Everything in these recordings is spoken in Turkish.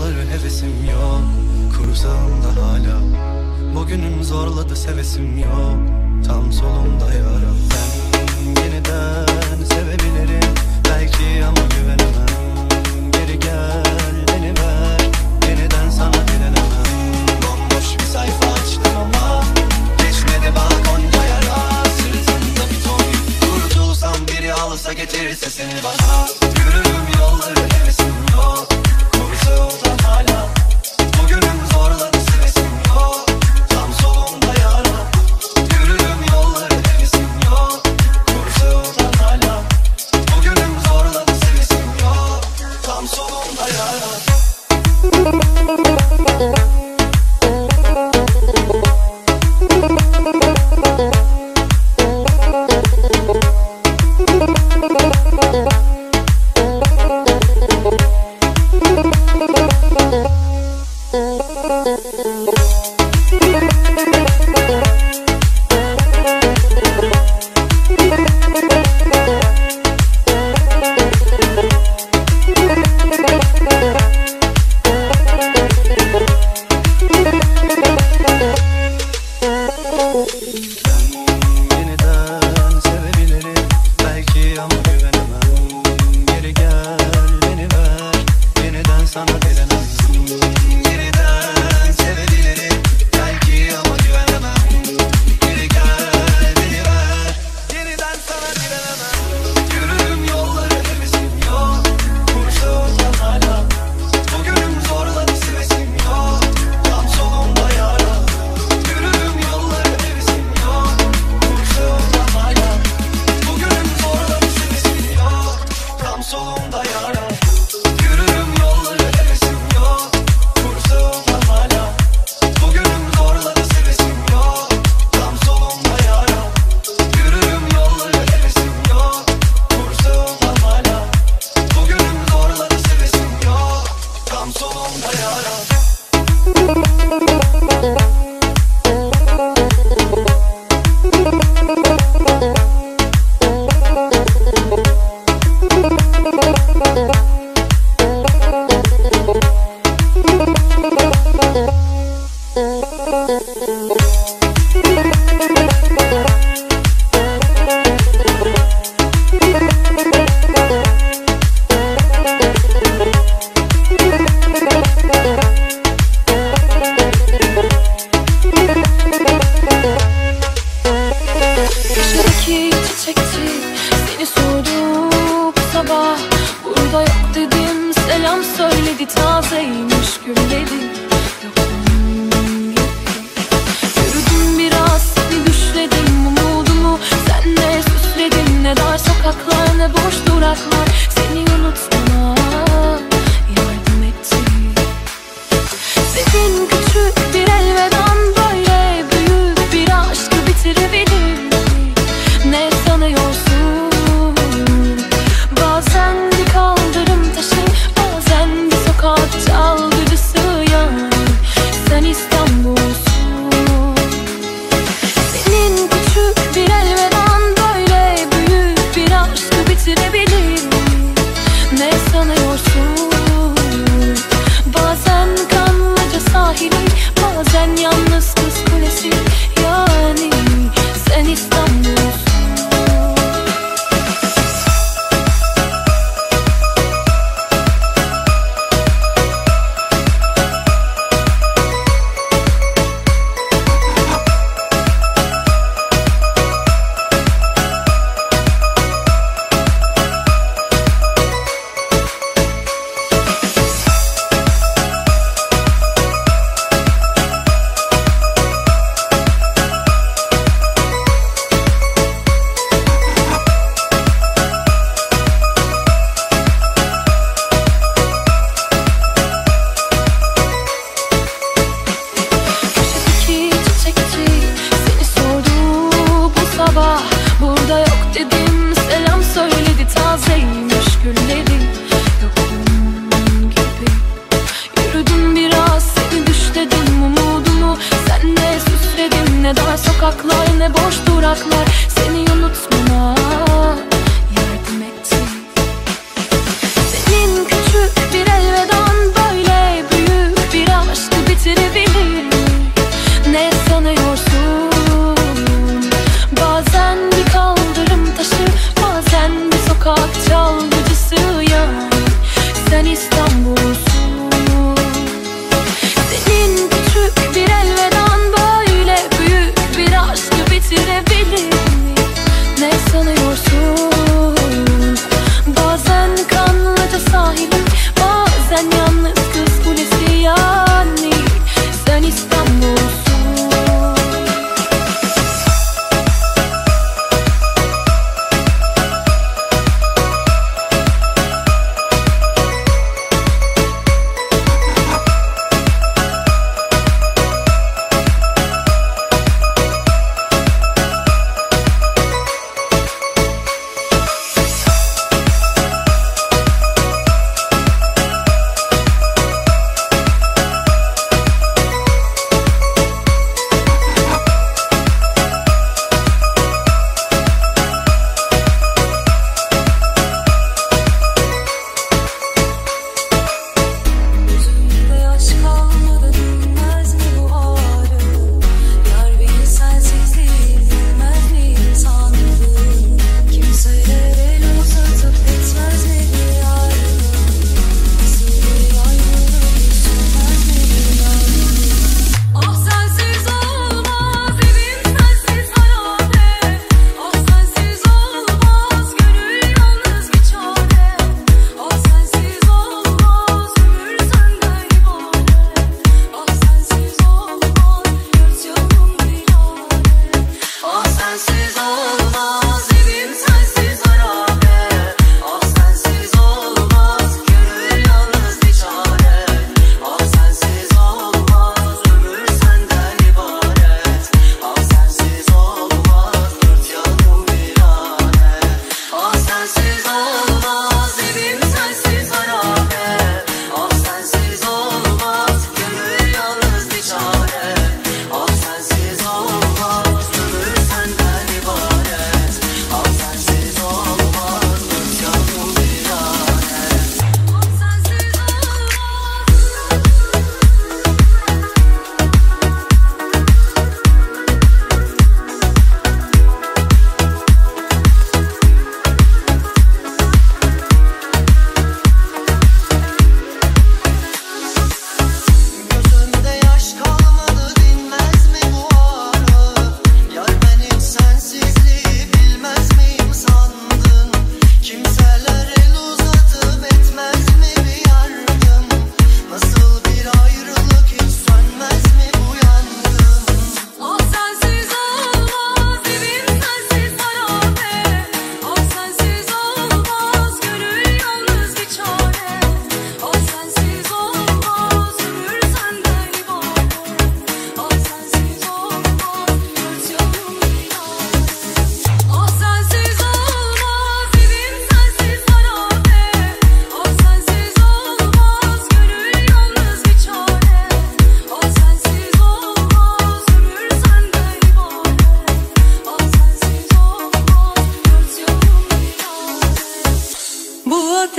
yolları hevesim yok. Kuru sağımda hala. Bugünüm zorladı sevesim yok. Tam solumda yaram. Ben yeniden sevebilirim belki ama güvenemem. Geri gel beni ver, yeniden sana direnemem. Bomboş bir sayfa açtım ama geçmedi bak onca yara. Sırtımda bir ton yük, kurtulsam biri alsa getirirse seni bana. Yürürüm yolları hevesim yok. Kuru sağımda hala. Bugünüm zorladı sevesim yok. Tam solumda yara. Yürürüm yolları hevesim yok. Kuru sağımda hala. Bugünüm zorladı sevesim yok. Tam solumda yara. Yeniden sevebilirim belki ama güvenemem. Geri gel beni ver, yeniden sana direnemem. Yeniden sevebilirim belki ama güvenemem. Geri gel beni ver, yeniden sana direnemem. Yürürüm yolları hevesim yok. Kursağımdan hala. Bugünüm zorladı sevesim yok. Tam solumda yara. Yürürüm yolları hevesim yok. Kursağımdan hala. Bugünüm zorladı sevesim yok. Tam solumda yara. Yürürüm yolları hevesim yok. Kursağımdan hala. Bugünüm zorladı sevesim yok. Tam solumda yara. Yürürüm yolları hevesim yok. Kursağımdan hala. Bugünüm zorladı sevesim yok. Tam solumda yara. Başındaki çiçekçi seni sordu bu sabah. Burada yok dedim, selam söyledi, tazeymiş gül dedi. Yok, yok. Yürüdüm biraz, bir düşledim umudumu. Sen ne süsledin, ne dar sokaklar, ne boş duraklar. Seni unutmama yardım etti. Senin küçük bir elveden böyle büyük bir aşkı bitirebilir. Ne sanıyorsun? Bazen bir kaldırım taşı, bazen bir sokak çalgıcısı ya. Sen İstanbul'sun. Senin küçük bir elveden böyle büyük bir aşkı bitirebilir.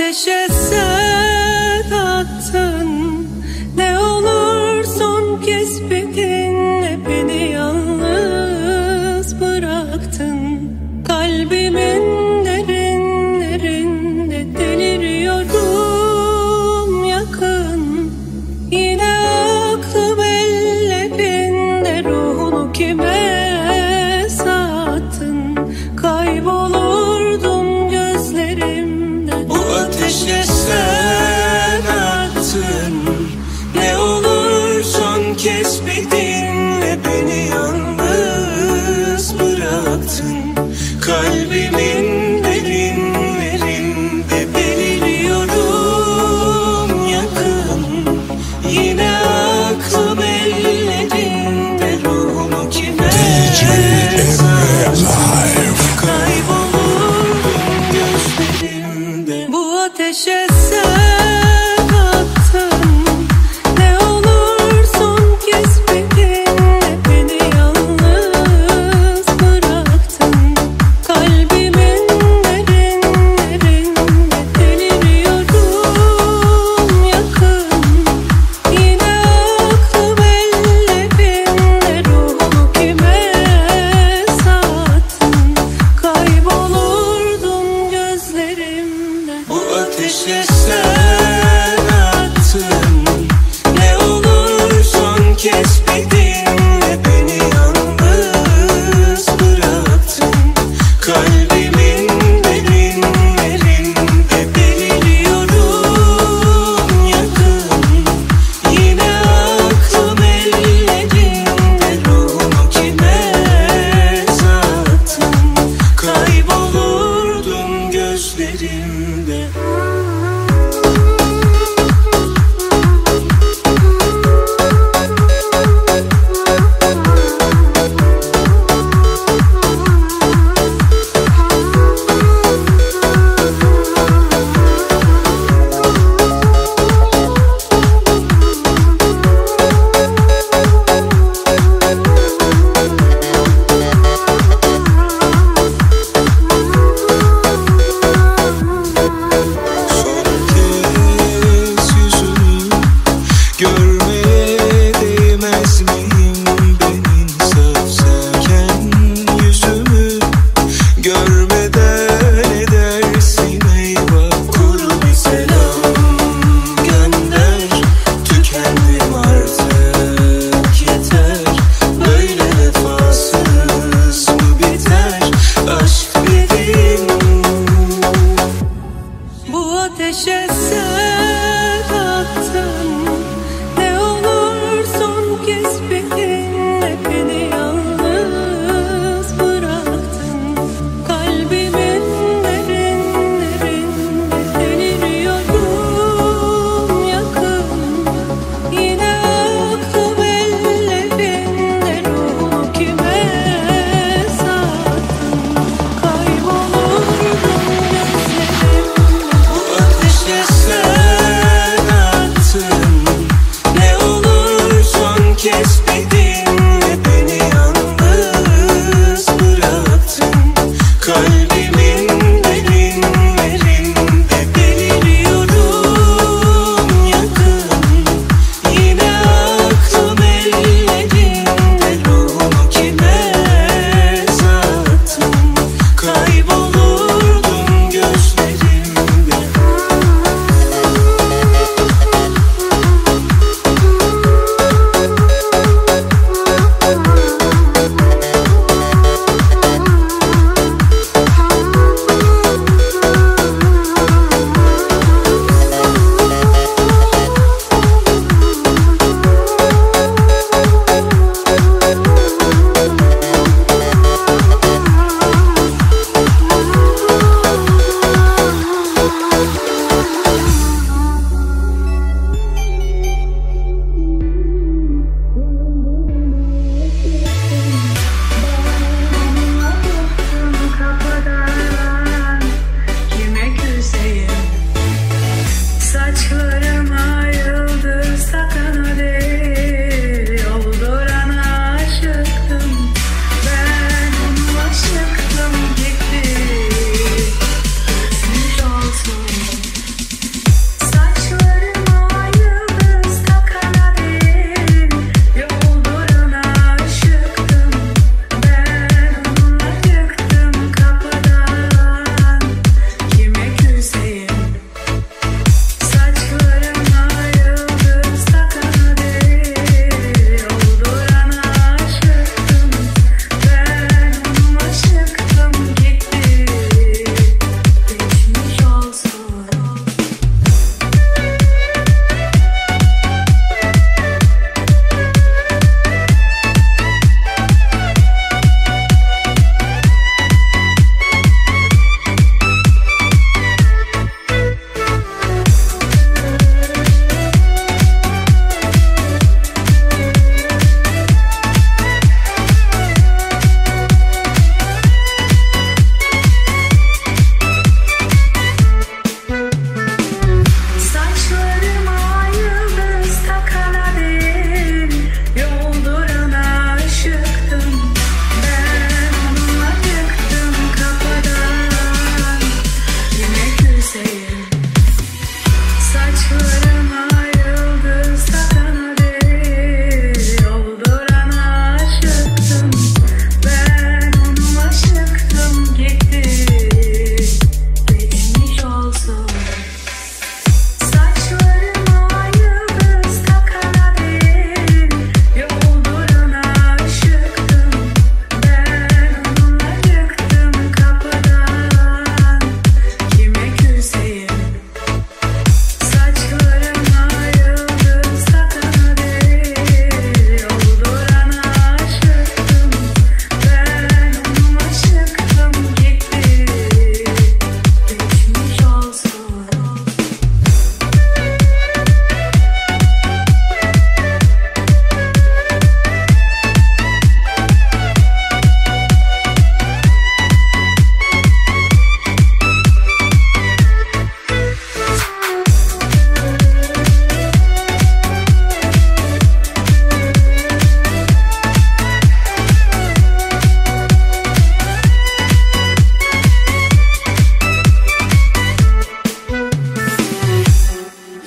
ateşe sen attın. Ne olur son kez bir dinle, beni yalnız bıraktın. Kalbimin derinlerinde deliriyorum yakın. Yine aklım ellerinde, ruhunu kime sattın? Kaybolurdum gözlerimde. Bu ateşe sen attın. Ne olur son kez bir dinle, beni yalnız bıraktın. Kalbimin derinlerinde beliriyorum yakın. Yine aklım ellerinde, ruhumu kime sattın? Kaybolurdum gözlerimde. Bu ateşe sen attın. Ne olur son kez bir dinle, beni yalnız bıraktın. Kalbimin derinlerinde deliriyorum yakın. Yine aklım ellerinde, ruhumu kime sattın? Kaybolurdum gözlerimde. Bu ateşe sen attın. Ne olur son kez bir dinle, beni yalnız bıraktın. Kalbimin derinlerinde beliriyorum yakın. Yine aklım ellerinde, ruhumu kime sattın? Kaybolurdum gözlerimde. Son kez yüzünü görmeye değmez miyim? Benim safsarken yüzümü görmeden edersin eyvah. Kuru bir selam gönder, tükendim artık yeter. Böyle vefasız mı biter aşk dediğin? Bu ateşe sen attın. Ne olur son kez bir dinle, beni yalnız bıraktın. Kalbimin derinlerinde deliriyorum yakın. Yine aklım ellerinde, ruhumu kime sattın? Kaybolurdum gözlerimde. Bu ateşe sen attın. Ne olur son kez bir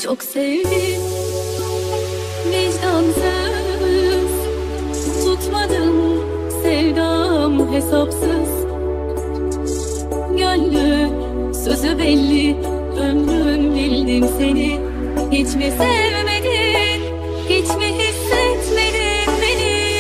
Çok sevdim, vicdansız, tutmadım sevdam hesapsız. Gönlü sözü belli, ömrüm bildim seni. Hiç mi sevmedin, hiç mi hissetmedin beni?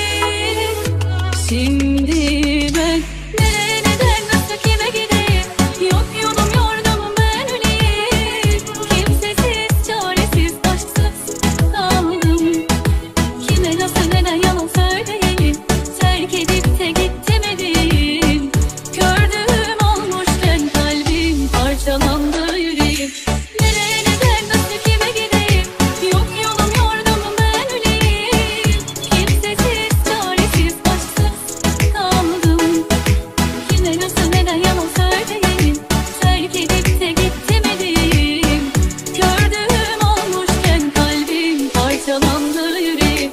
Şimdi ben nereye, neden, nasıl, kime gideyim? Yok yolum, yordamım, ben öleyim. Kimsesiz, çaresiz, aşksız kaldım. Kime, nasıl, neden yalan söyleyeyim? Terk edip de gitti mi diyeyim? Gördüğüm olmuşken kalbim parçalandı, yüreğim. Nereye, neden, nasıl, kime gideyim? Yok yolum, yordamım, ben öleyim. Kimsesiz, çaresiz, aşksız kaldım. Kime, nasıl, neden yalan söyleyeyim? Terk edip de gitti mi diyeyim? Gördüğüm olmuşken kalbim parçalandı, yüreğim.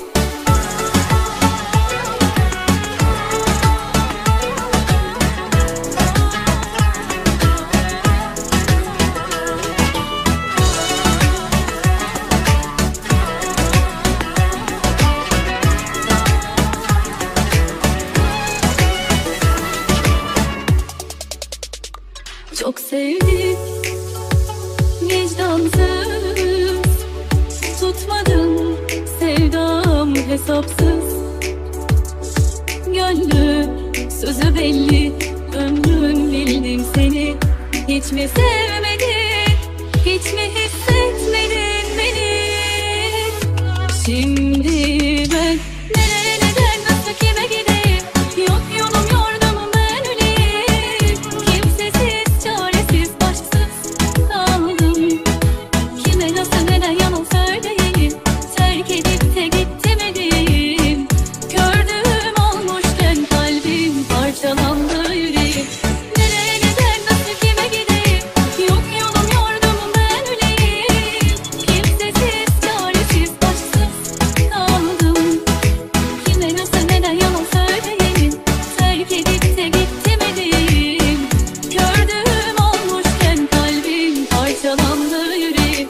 Çok sevdik, vicdansız, tutmadım sevdam hesapsız. Gönlü sözü belli, ömrüm bildim seni. Hiç mi sevmedin, hiç mi hissetmedin beni? Şimdi ben nereye, neden, nasıl, kime gideyim? Yok yolum, yordamım, ben öleyim. Kimsesiz, çaresiz, başsız kaldım. Kime, nasıl, neden yalan söyleyeyim? Terk edip de gitti mi diyeyim? Gördüğüm olmuşken kalbim parçalandı, yüreğim. Nereye, neden, nasıl, kime gideyim? Yok yolum, yordamım, ben öleyim. Kimsesiz, çaresiz, başsız kaldım. Kime, nasıl, neden yalan söyleyeyim? Terk edip de gitti mi diyeyim? Gördüğüm olmuşken kalbim parçalandı, yüreğim.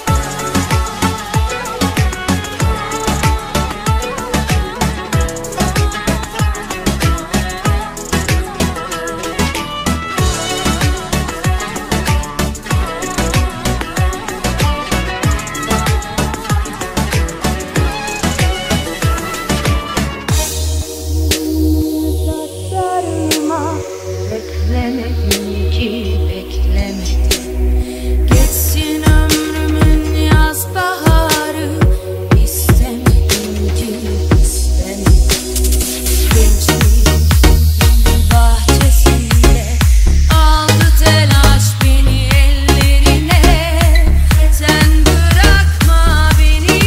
Uzaklarıma beklemedim ki beklemedim. Geçsin ömrümün yaz baharı, istemedim ki istemedim. Gençliğin bahçesinde aldı telaş beni ellerine. Sen bırakma beni,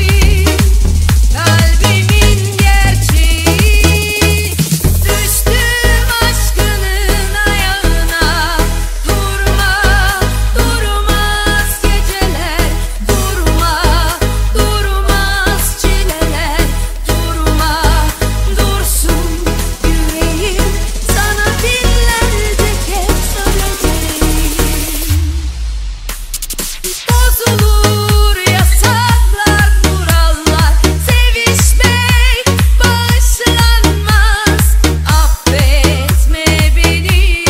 kalbimin gerçeği. Düştüm aşkının ayağına. Durma, durmaz geceler. Durma, durmaz çileler. Durma, dursun yüreğim. Sana binlerce kez söyleyeceğim. Bozulur yasaklar, kurallar. Sevişmek bağışlanmaz. Affetme beni.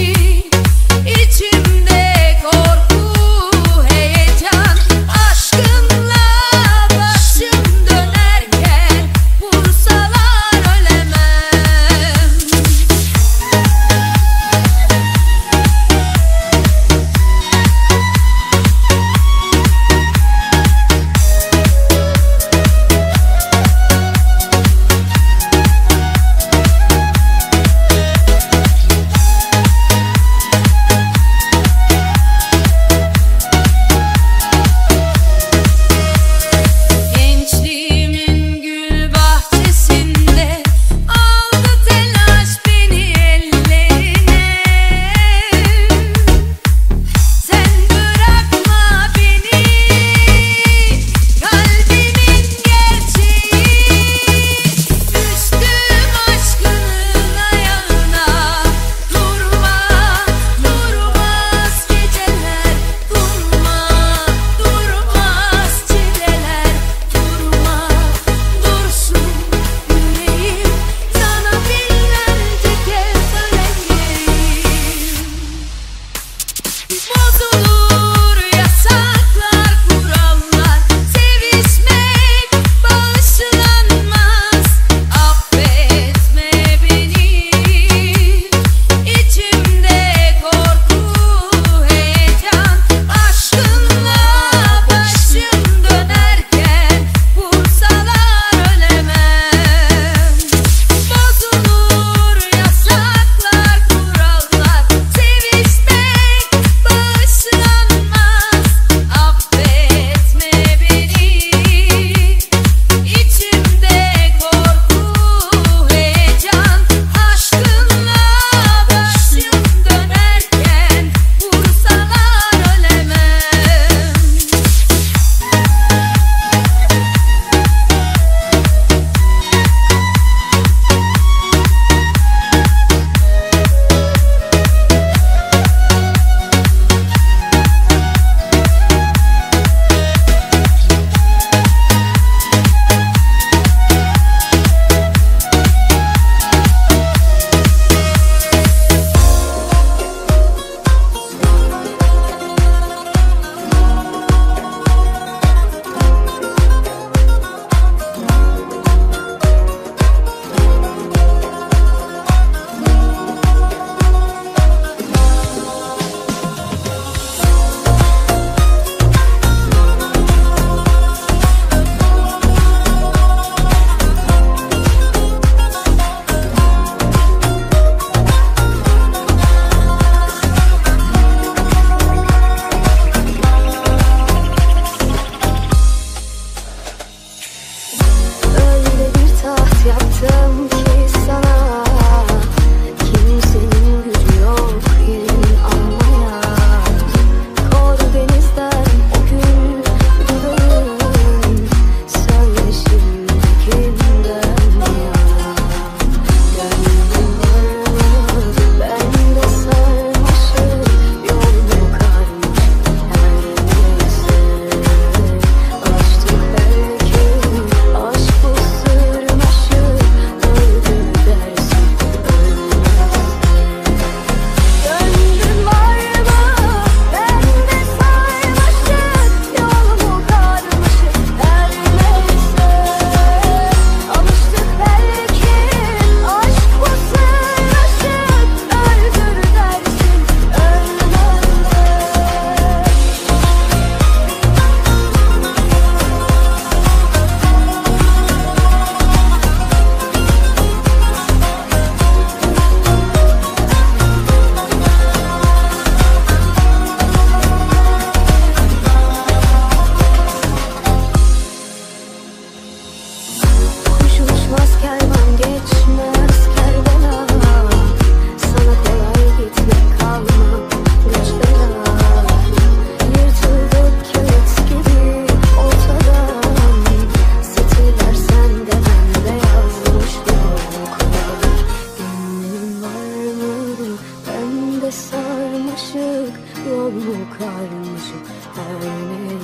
İçimde korku, heyecan. Aşkınla başım dönerken vursalar ölemem.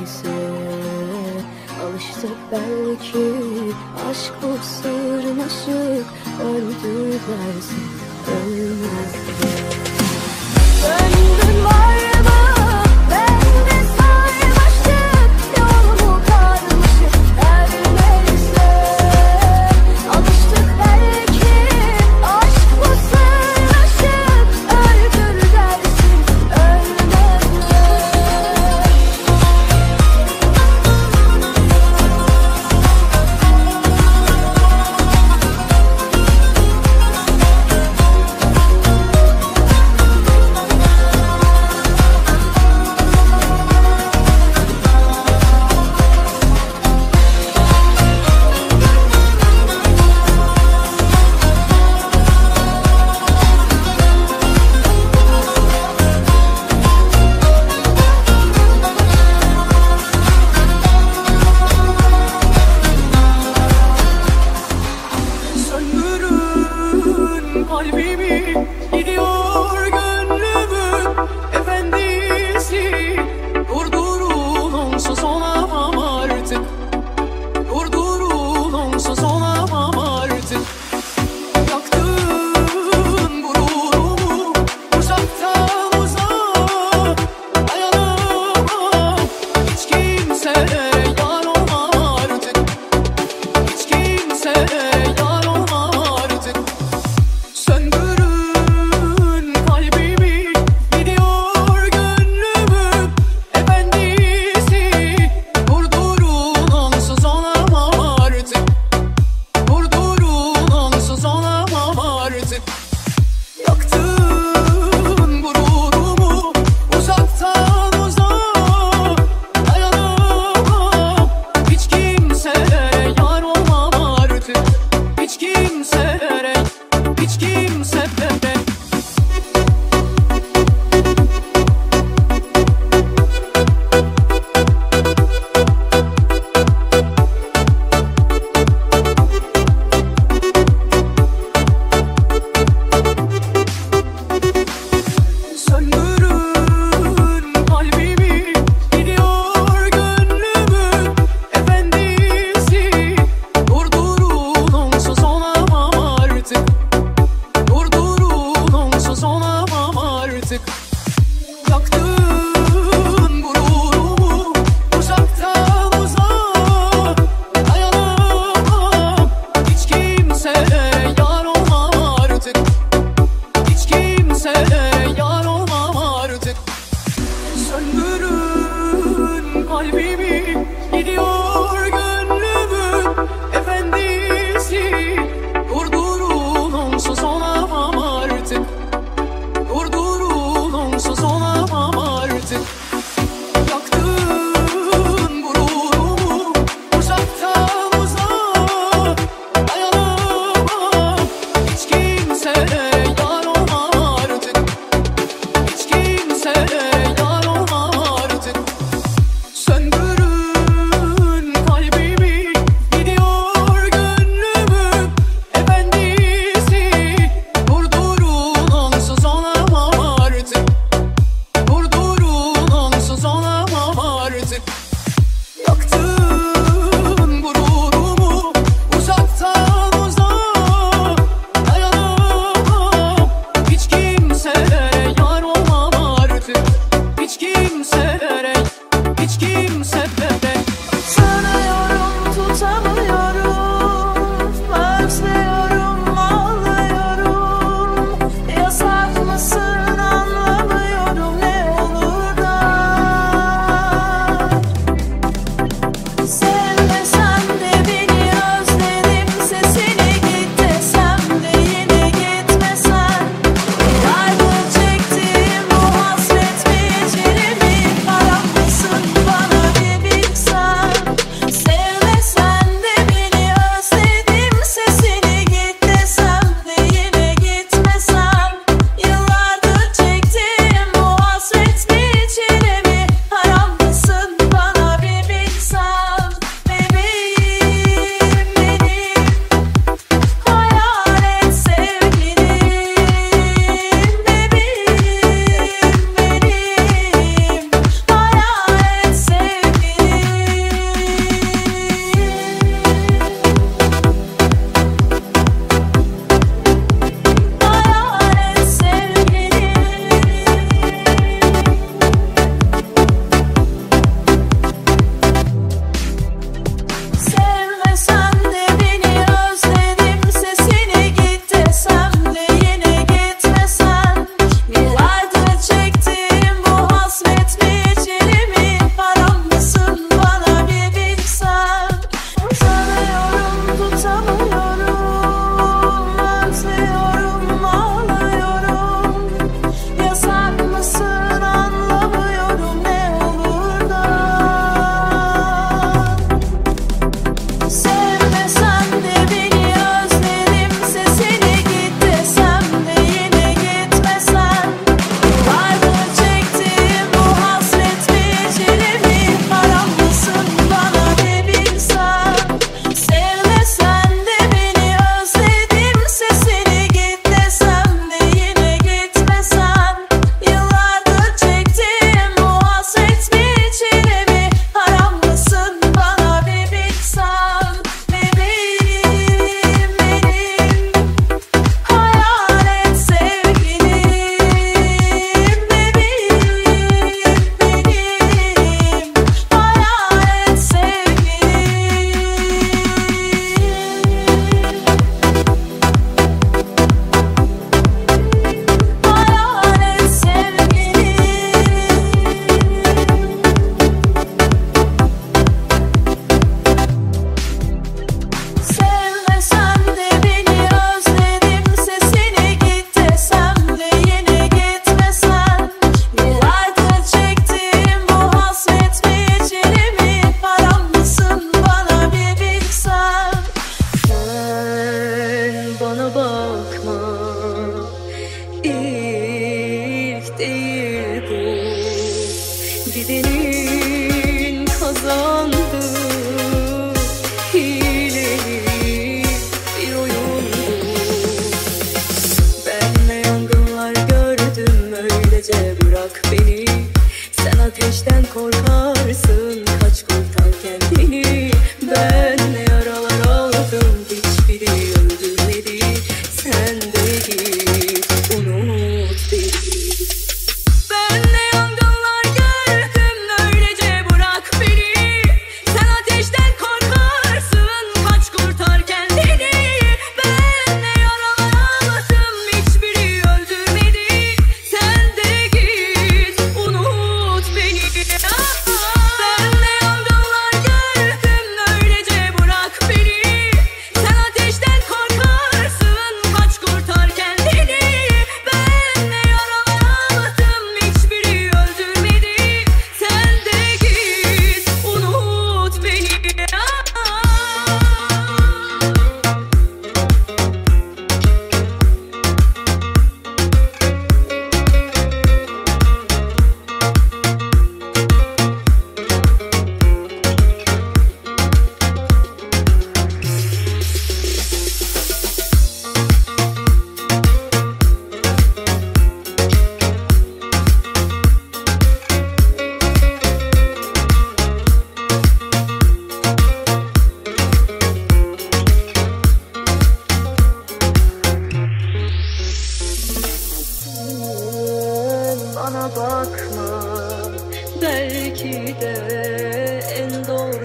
neyse. Alıştık belki, aşk bu sırnaşık, öldür dersin ölmekte. Döndün var mı? Ben de sarmaşık, yolumu karmışık her neyse. Alıştık belki, aşk bu sırnaşık, öldür dersin ölmekte. Söndürün kalbimi, gidiyor gönlümün efendisi. Durdurun onsuz olamam artık. Durdurun onsuz olamam artık. Yaktın gururumu uzaktan uzağa, dayanamam. Hiç kimseye yar olmam artık. Hiç kimseye yar olmam artık. Söndürün kalbimi, gidiyor gönlümün efendisi. Durdurun onsuz olamam artık. Durdurun onsuz olamam artık. Yaktın gururumu uzaktan uzağa, dayanamam. Hiç kimseye yar olmam artık. Hiç kimseye, hiç kimseye. Söndürün kalbimi, gidiyor gönlümün efendisi. Durdurun onsuz olamam artık. Durdurun onsuz olamam artık. Yaktın gururumu uzaktan uzağa, dayanamam. Hiç kimseye yar olmam artık. Hiç kimseye yar olmam artık. Söndürün kalbimi, gidiyor gönlümün efendisi. Durdurun onsuz olamam artık. Durdurun onsuz olamam artık. Yaktın gururumu uzaktan uzağa, dayanamam. Hiç kimseye yar olmam artık. Hiç kimseye yar olmam artık. Söndürün kalbimi, gidiyor gönlümün efendisi. Durdurun onsuz olamam artık. Durdurun onsuz olamam artık. Yaktın gururumu uzaktan uzağa, dayanamam. Hiç kimseye yar olmam artık. Hiç kimseye, hiç kimseye. Sarıyorum, tutamıyorum, özlüyorum, ağlıyorum. Yasak mısın anlamıyorum, ne olur da. Sevmesem de beni özledim, sesini git desem de yine gitmesen. Yıllardır çektiğim bu hasret mi, eceli mi, param mısın bana bir bilsen.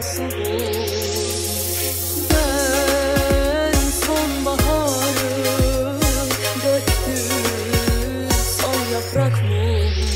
arzusu bu. Ben sonbaharı döktüm son yaprak mı?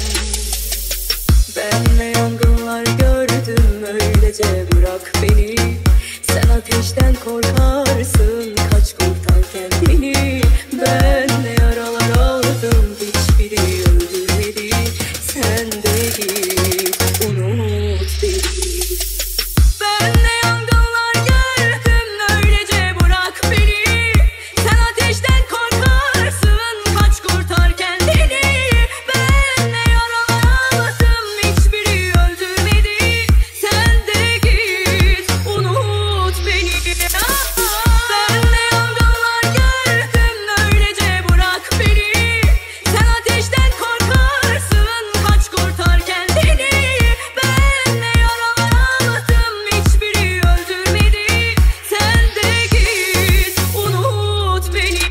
Ben ne yangınlar gördüm, öylece bırak beni. Sen ateşten korkarsın, kaç kurtar kendini. Ben ne yaralar aldım, hiçbiri öldürmedi. Sen de git, unut beni. Ben ne yangınlar gördüm, öylece bırak beni. Sen ateşten korkarsın, kaç kurtar kendini. Ben ne yaralar aldım, hiçbiri öldürmedi. Sen de git, unut beni. Ben ne yangınlar gördüm, öylece bırak beni. Sen ateşten korkarsın, kaç kurtar kendini. Ben ne yaralar aldım, hiçbiri öldürmedi. Sen de git, unut beni.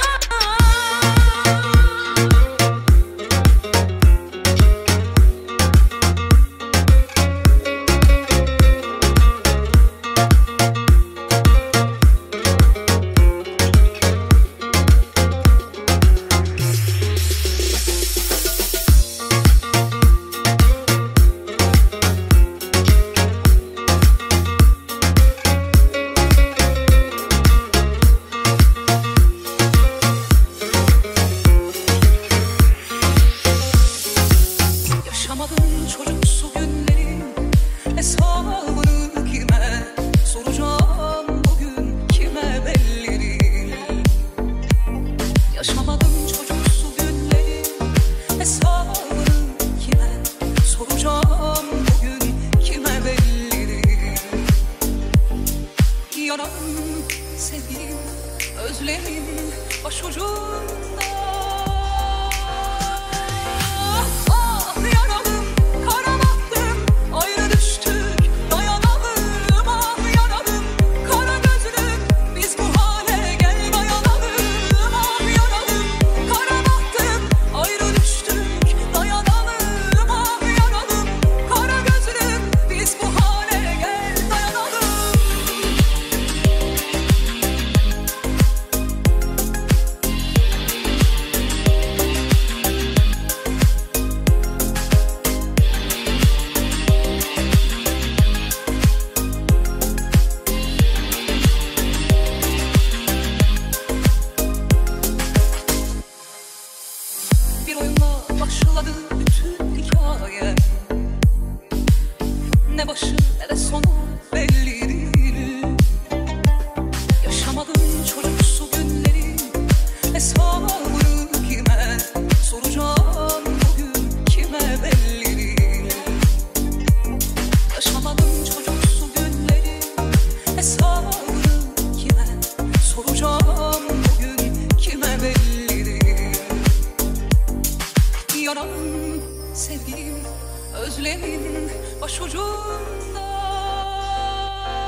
Yaşamadığım çocuksu günlerin hesabını kime soracağım bugün, kime belli değil. Yaşamadığım çocuksu günlerin hesabını kime soracağım bugün, kime belli değil. Yanan sevgilim, özlemim başucumda. Ah yaralım, kara baktım, ayrı düştük, dayanalım. Ah yaralım, kara gözlüm, biz bu hale gel dayanalım. Ah yaralım, kara baktım, ayrı düştük, dayanalım. Ah yaralım, kara gözlüm, biz bu hale gel dayanalım. Bir oyunla başladı bütün hikaye. Ne başı ne de sonu belli değil. Yaşamadığım çocuksu günlerin hesabını kime soracağım bugün, kime belli değil. Yaşamadığım çocuksu günlerin hesabını kime soracağım bugün, kime belli değil. Yanan sevgilim, özlemim başucumda.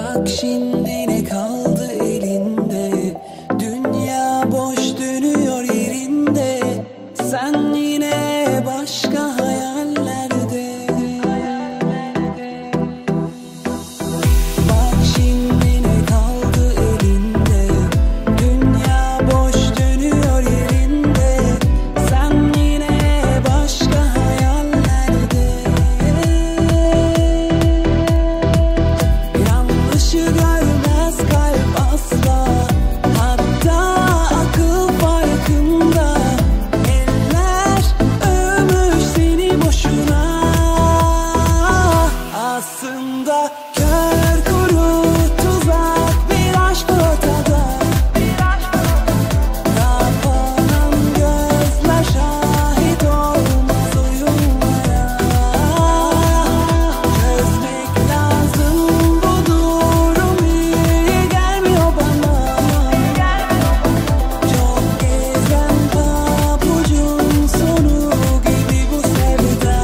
Bak şimdi ne kaldı elinde, dünya boş dönüyor yerinde, sen yine başka hayallerde. Bak şimdi ne kaldı elinde, dünya boş dönüyor yerinde, sen yine başka hayallerde. Yanlışı görmez kalp asla, hatta akıl farkında. Eller övmüş seni boşuna, aslında kör kuru tuzak bir aşk ortada. Kapanan gözler şahit olmaz oyunlara. Çözmek lazım bu durum, iyi gelmiyor bana. Çok gezen pabucun sonu gibi bu sevda.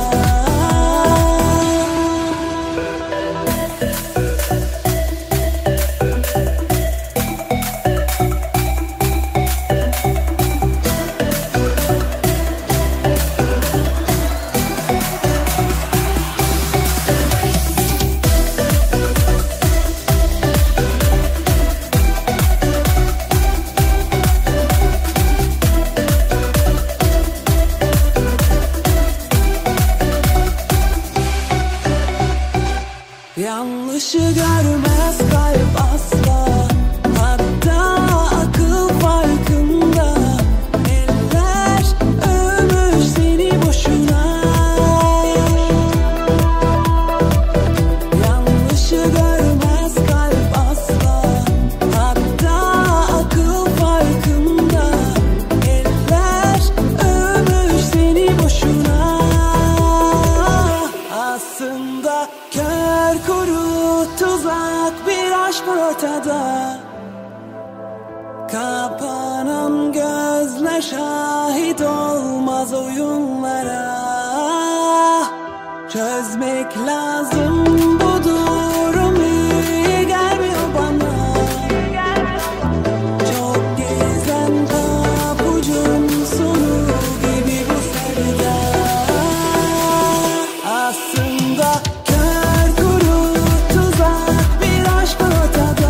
Yanlışı görmez kalp asla, hatta akıl farkında. Eller övmüş seni boşuna. Yanlışı görmez kalp asla, hatta akıl farkında. Eller övmüş seni boşuna, aslında kör kuru tuzak bir aşk ortada. Kapanan gözler şahit olmaz oyunlara. Çözmek lazım bu durum, iyi gelmiyor bana. Çok gezen pabucun sonu gibi bu sevda. Aslında kör kuru tuzak bir aşk ortada.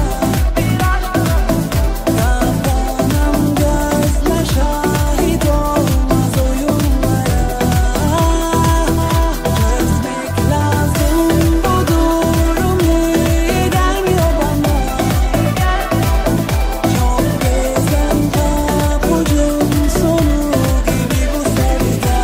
Kapanan gözler şahit olmaz oyunlara. Çözmek lazım bu durum, iyi gelmiyor bana. Çok gezen pabucun sonu gibi bu sevda.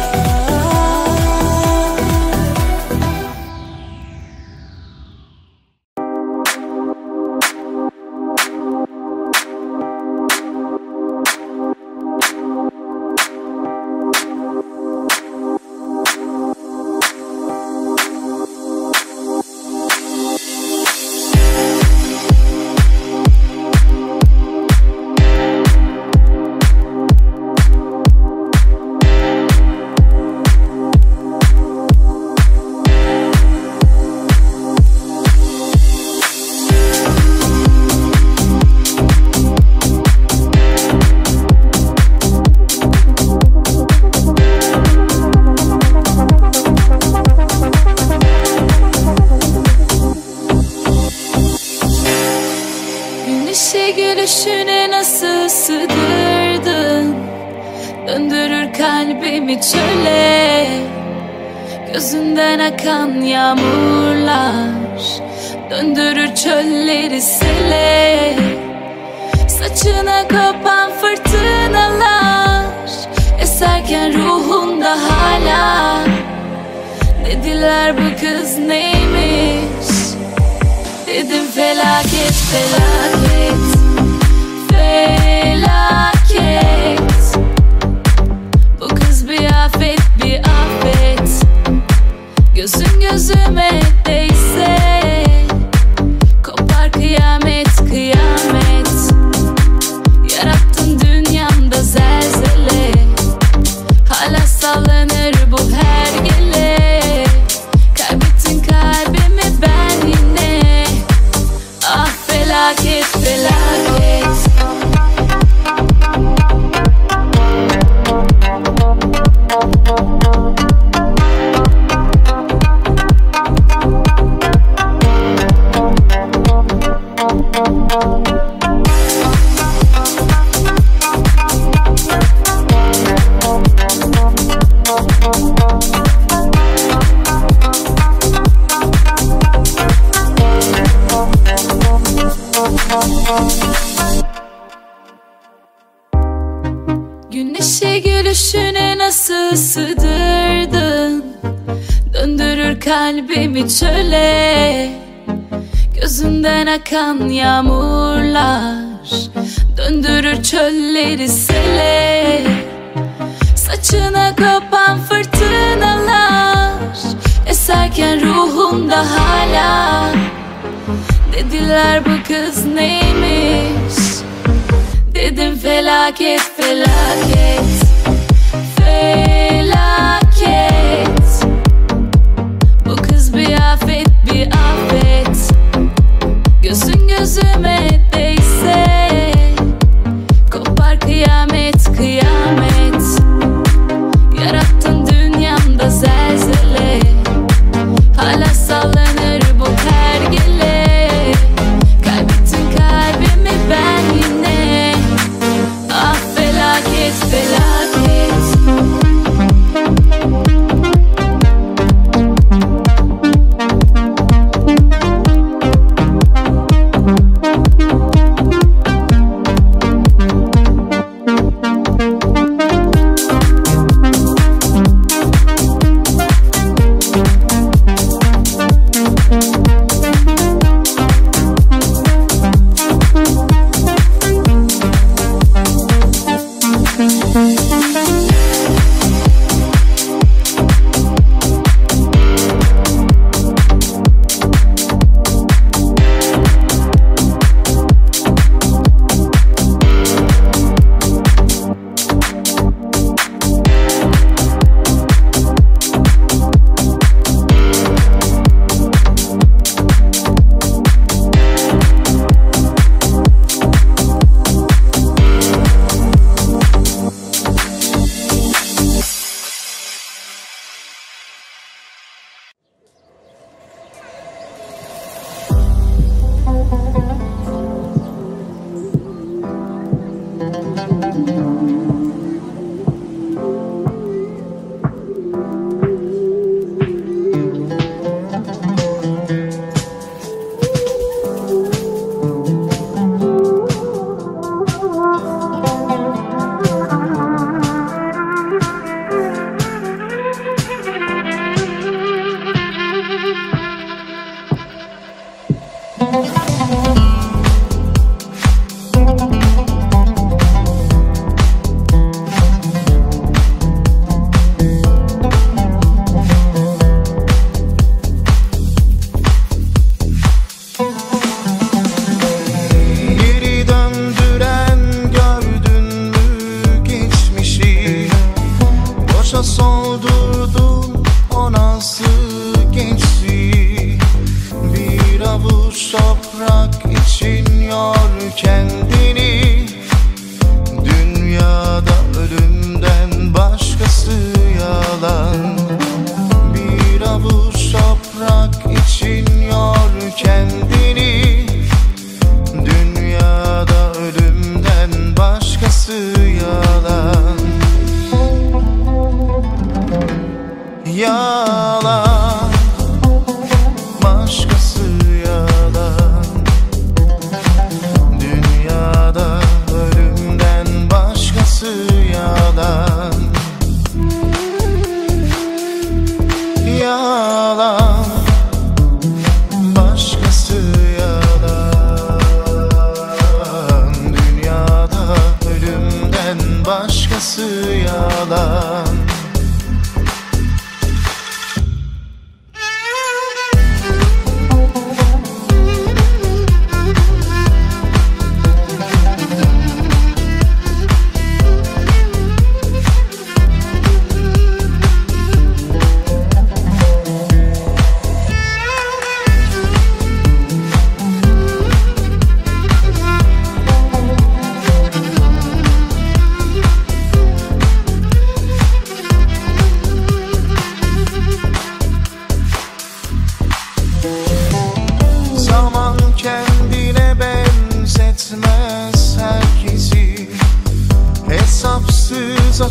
Güneşe gülüşüne nasıl sığdırdın, döndürür kalbimi çöle. Gözünden akan yağmurlar döndürür çölleri sele. Saçına kopan fırtınalar eserken ruhunda hala. Dediler bu kız neymiş, dedim felaket felaket felaket. Bu kız bir afet bir afet. Gözün gözüme değse kopar kıyamet kıyamet. Yarattın dünyamda zelzele, hala sallanır bu hergele. Kaybettin kalbimi ben yine. Ah felaket felaket. Güneşe gülüşüne nasıl sığdırdın, döndürür kalbimi çöle. Gözünden akan yağmurlar döndürür çölleri sele. Saçına kopan fırtınalar eserken ruhumda hala. Dediler bu kız neymiş, dedim felaket felaket felaket. Bu kız bir afet bir afet. Gözün gözüme değse kopar kıyamet kıyamet. Yarattın dünyamda zelzele, hala sallanır bu pergele. Kaybettin kalbimi ben yine. Ah felaket felaket.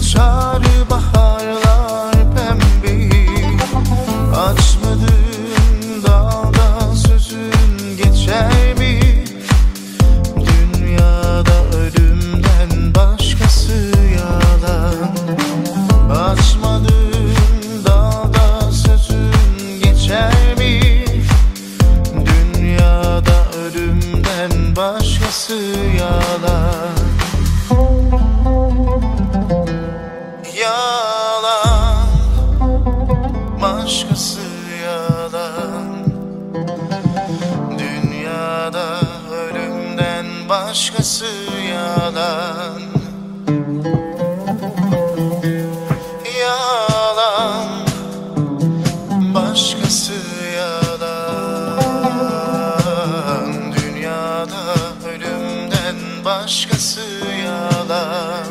Açar baharlar pembeyi, açmadığın dalda sözün geçer mi? Dünyada ölümden başkası yalan. Açmadığın dalda sözün geçer mi? Dünyada ölümden başkası yalan. Yalan, başkası yalan. Dünyada ölümden başkası yalan. Yalan, başkası yalan. Dünyada ölümden başkası yalan.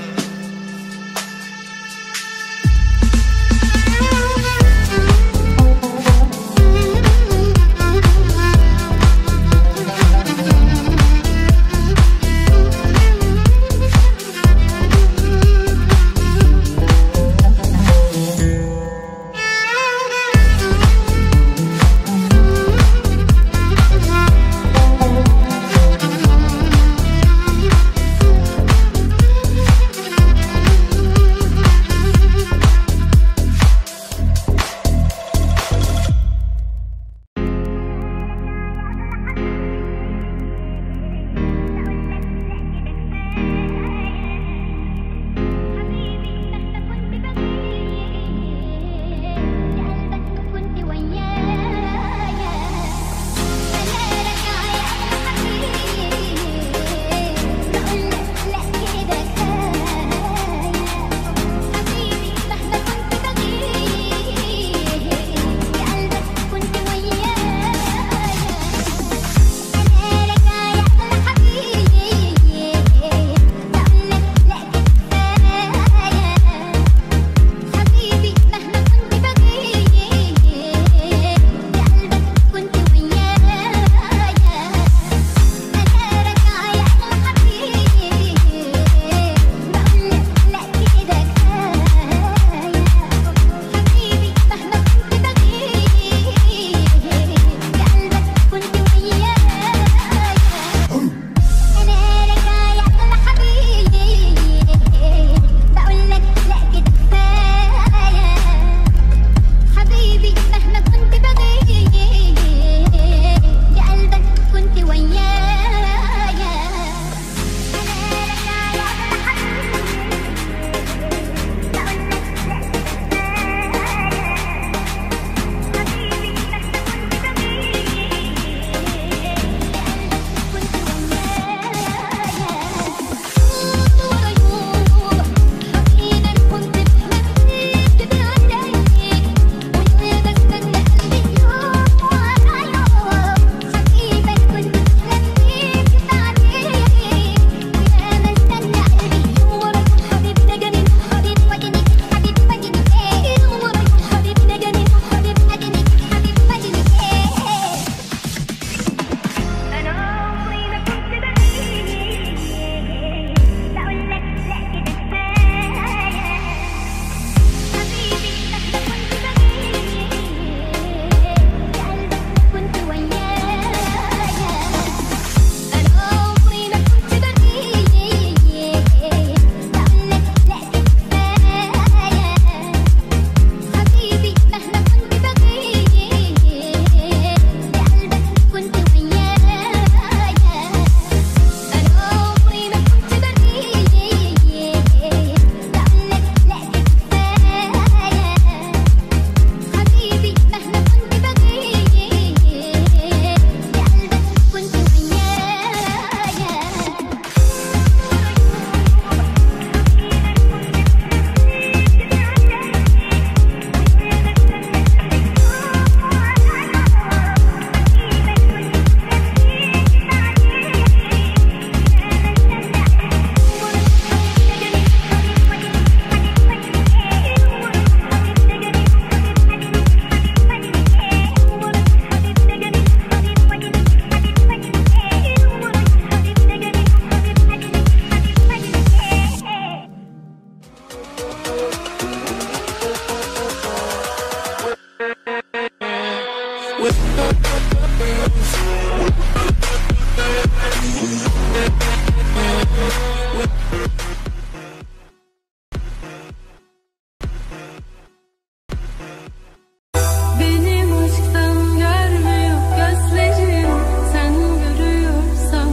Benim aşktan görmüyor gözlerim, sen görüyorsan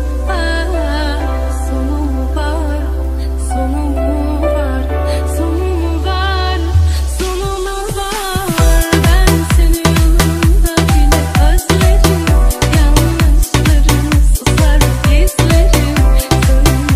sonu mu var, sonu mu var, sonu mu var, sonu mu var? Ben seni yanımda bile özlerim, yanlışlarını susar izlerim, sönmez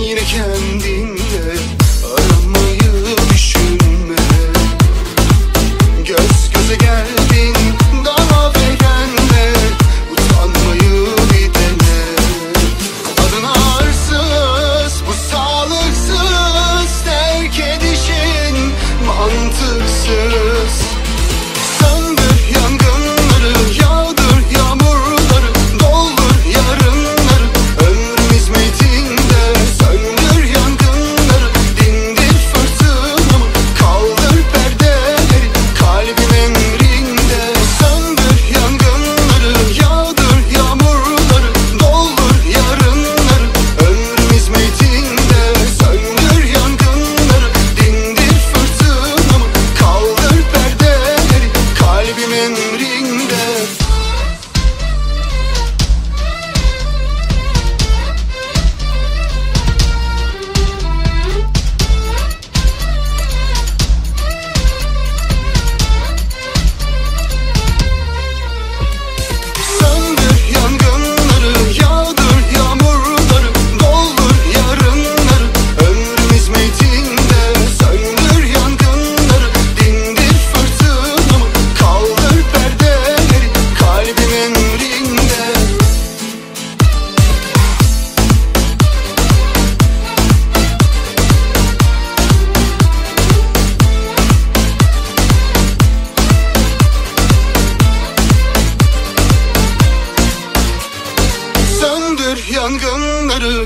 yine kendinle aramayı düşünme. Göz göze geldin daha verenle utanmayı bir dene. Adın arsız bu sağlıksız terk edişin mantıksız. Söndür yangınları, yağdır yağmurları, doldur yarınları ömrüm hizmetinde. Söndür yangınları, dindir fırtınamı, kaldır perdeleri kalbim emrinde. Söndür yangınları, yağdır yağmurları, doldur yarınları ömrüm hizmetinde. Söndür yangınları, dindir fırtınamı, kaldır perdeleri kalbim emrinde. Söndür yangınları, yağdır yağmurları, doldur yarınları ömrüm hizmetinde. Söndür yangınları, dindir fırtınamı, kaldır perdeleri kalbim emrinde. Söndür yangınları.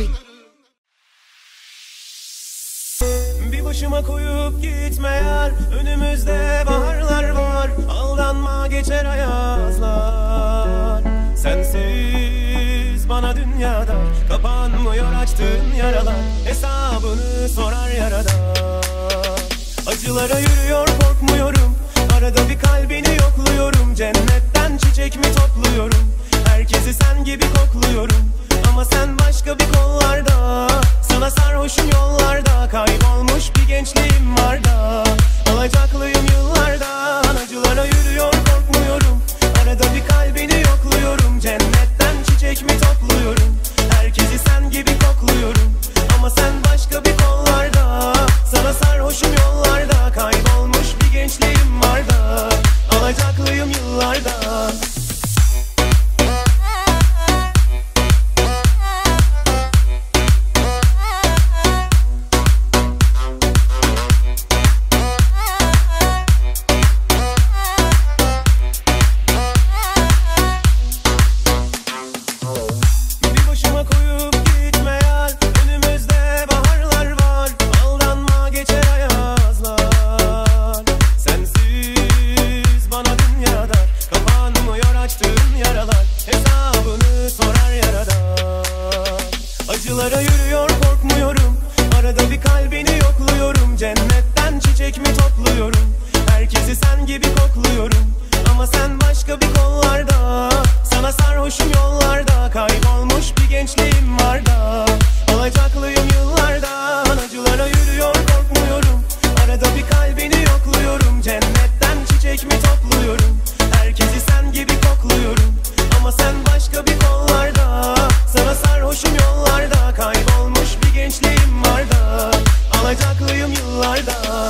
Bir başıma koyup gitme yar, önümüzde baharlar var. Aldanma geçer ayazlar. Sensiz bana dünyada kapanmıyor açtığın yaralar. Hesabını sorar yaradan. Acılara yürüyor korkmuyorum, arada bir kalbini yokluyorum. Cennetten çiçek mi topluyorum, herkesi sen gibi kokluyorum. Ama sen başka bir kollarda, sana sarhoşum yollarda. Kaybolmuş bir gençliğim var da, alacaklıyım yıllardan. Acılara yürüyor korkmuyorum, arada bir kalbini yokluyorum. Cennetten çiçek mi topluyorum, herkesi sen gibi kokluyorum. Ama sen başka bir kollarda, sana sarhoşum yollarda. Kaybolmuş bir gençliğim var da, alacaklıyım yıllardan. Bir başıma koyup gitme yar, önümüzde baharlar var. Aldanma geçer ayazlar. Sensiz bana dünyada kapanmıyor açtığın yaralar. Hesabını sorar yaradan. Acılara yürüyor korkmuyorum, arada bir kalbini yokluyorum. Cennetten çiçek mi topluyorum, herkesi sen gibi kokluyorum. Ama sen başka bir kollarda, sana sarhoşum yollarda. Kaybolmuş bir gençliğim var da, alacaklıyım yıllardan. Acılara yürüyor korkmuyorum, arada bir kalbini yokluyorum. Cennetten çiçek mi topluyorum, herkesi sen gibi kokluyorum. Ama sen başka bir kollarda, sana sarhoşum yollarda. Kaybolmuş bir gençliğim var da, alacaklıyım yıllardan.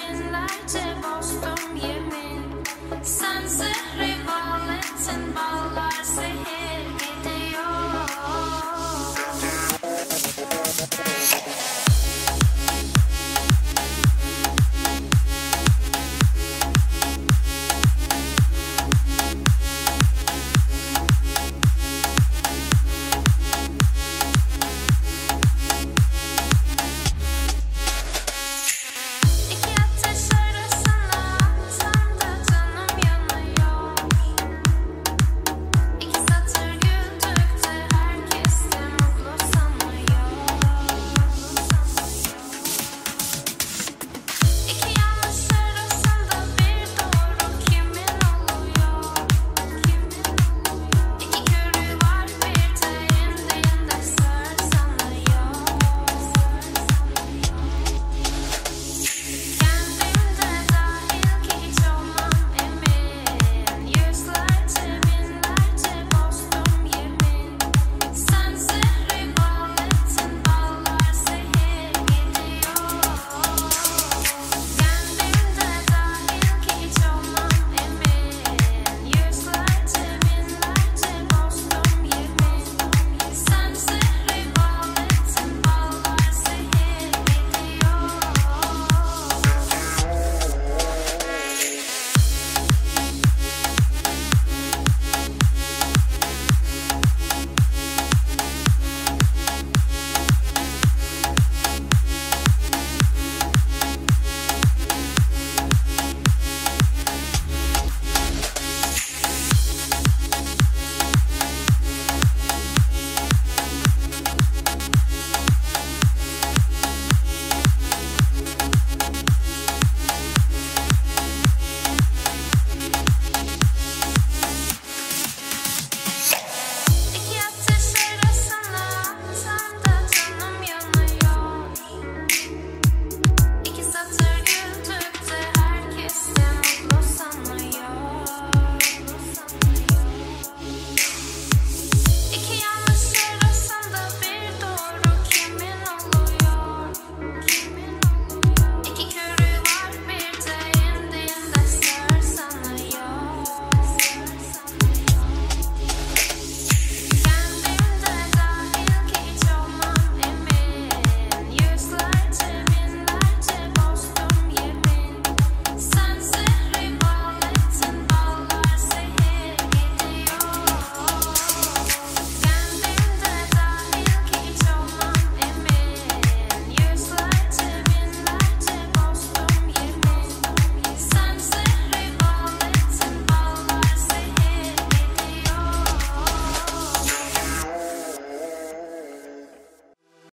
Sen zehri valetsin bal